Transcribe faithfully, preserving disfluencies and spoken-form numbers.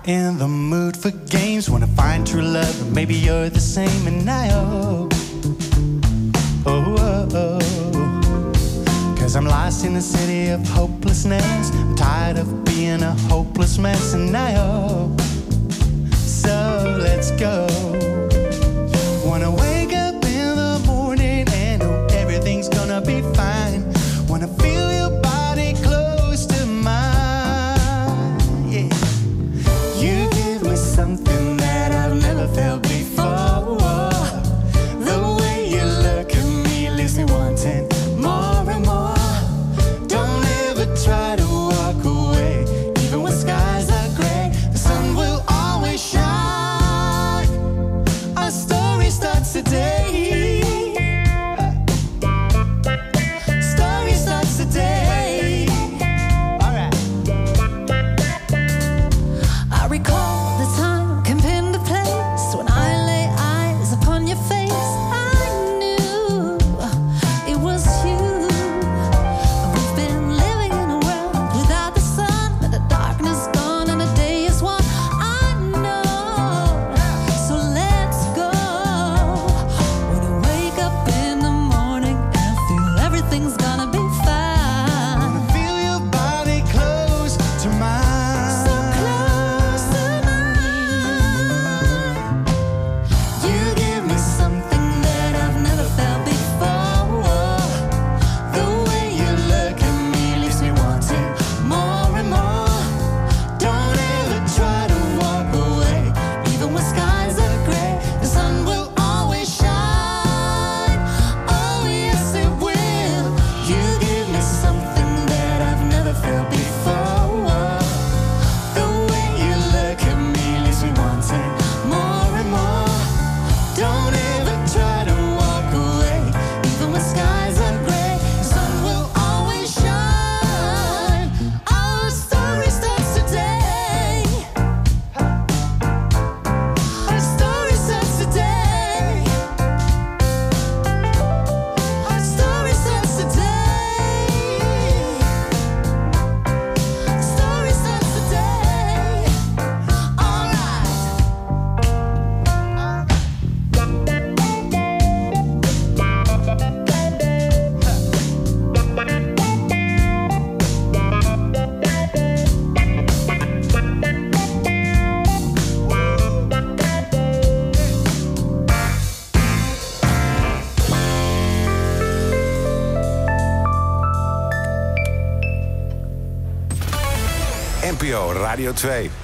In the mood for games, wanna find true love, and maybe you're the same. And I hope, oh, oh, oh, cause I'm lost in the city of hopelessness. I'm tired of being a hopeless mess. And I hope, so let's go. Wanna wake up in the morning and know everything's gonna be fine. Wanna feel your body close to mine, yeah. You give me something that I've never felt before. The way you look at me leaves me wanting more and more. Don't ever try to walk away, even when skies are gray. The sun will always shine. Our story starts today. Story starts today. All right. I recall the time, can pin the place when I lay eyes upon your face. I knew it was you. We've been living in a world without the sun, but the darkness gone and the day is one. I know, so let's go. When I wake up in the morning and I feel everything's gonna be fine. Wanna feel your body close to mine. So close to mine. You give me something that I've never felt before. The way you look at me leaves me wanting more and more. Don't ever try to walk away, even when skies are gray. The sun will always shine. Oh yes it will. You give me something that I've never felt before. The way you look at me leaves me wanting more and more. Don't ever try to walk away, even when skies are gray. The sun will always shine. Our story starts today. Our story starts today. Our story starts today. Story starts today. All right. N P O Radio twee.